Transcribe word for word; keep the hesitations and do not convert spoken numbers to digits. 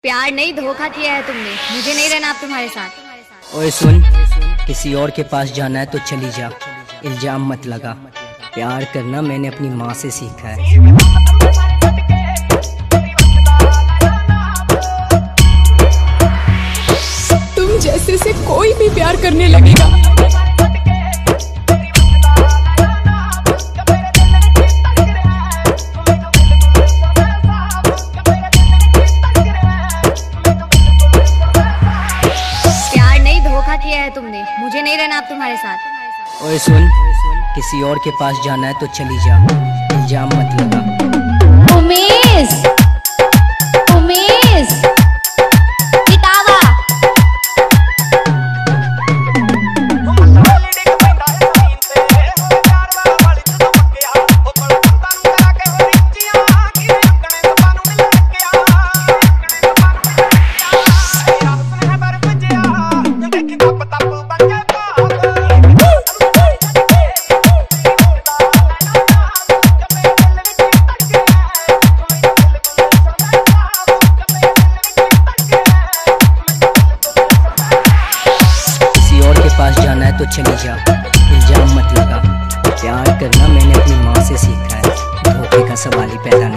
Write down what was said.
प्यार नहीं धोखा किया है तुमने, मुझे नहीं रहना अब तुम्हारे साथ। ओए सुन, किसी और के पास जाना है तो चली जा, इल्जाम मत लगा। प्यार करना मैंने अपनी माँ से सीखा है। तुम जैसे से कोई भी प्यार करने लगेगा। प्यार नहीं धोखा किया है तुमने, मुझे नहीं रहना अब तुम्हारे साथ। ओए सुन, किसी और के पास जाना है तो चली जा, इल्जाम मत लगा। उमेश उमेश किताबा पास जाना है तो चली जा, इल्जाम मत लगा। प्यार करना मैंने अपनी माँ से सीखा है, धोखे का सवाल ही पैदा